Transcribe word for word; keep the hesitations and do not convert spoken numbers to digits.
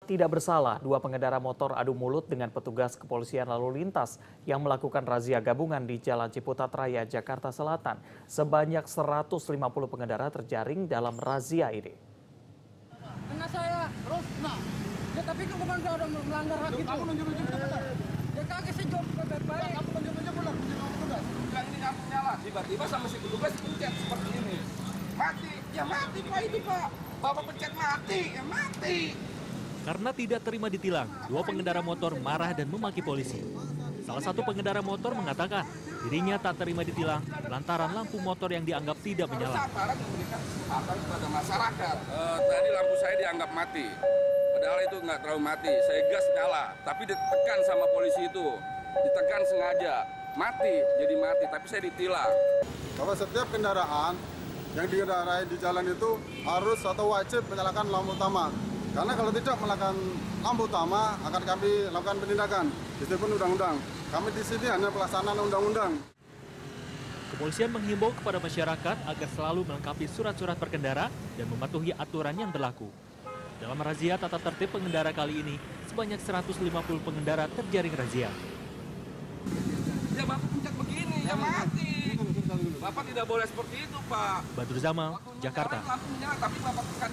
Tidak bersalah, dua pengendara motor adu mulut dengan petugas kepolisian lalu lintas yang melakukan razia gabungan di Jalan Ciputat Raya, Jakarta Selatan. Sebanyak seratus lima puluh pengendara terjaring dalam razia ini. Kena saya, terus, nah, ya tapi itu bukan saya udah melanggar hak itu. Kamu nunjuk-nunjuk benar. Ya kagak sih jawab baik-baik. Kamu nunjuk-nunjuk benar, nunjuk kamu petugas. Enggak, ini kamu nyala, tiba-tiba sama si petugas pencet seperti ini. Mati, ya mati Pak itu Pak. Bapak pencet mati, ya mati. Karena tidak terima ditilang, dua pengendara motor marah dan memaki polisi. Salah satu pengendara motor mengatakan dirinya tak terima ditilang lantaran lampu motor yang dianggap tidak menyala. Aparat memberikan kesempatan kepada masyarakat. Uh, tadi lampu saya dianggap mati, padahal itu nggak terlalu mati. Saya gas nyala, tapi ditekan sama polisi itu, ditekan sengaja, mati jadi mati, tapi saya ditilang. Bahwa setiap kendaraan yang dikendarai di jalan itu harus atau wajib menyalakan lampu utama. Karena kalau tidak melakukan lampu utama akan kami lakukan penindakan. Meskipun undang-undang. Kami di sini hanya pelaksanaan undang-undang. Kepolisian menghimbau kepada masyarakat agar selalu melengkapi surat-surat berkendara dan mematuhi aturan yang berlaku. Dalam razia tata tertib pengendara kali ini, sebanyak seratus lima puluh pengendara terjaring razia. Ya Bapak pencet begini, ya mati. Bapak tidak boleh seperti itu Pak. Badruz Zamal, Jakarta. Lampu menyala, tapi Bapak tekan.